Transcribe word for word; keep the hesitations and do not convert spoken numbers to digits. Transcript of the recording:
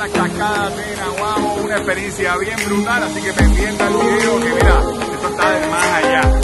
las cascadas de Naguabo, una experiencia bien brutal, así que pendiente al video que mira, esto está de más allá.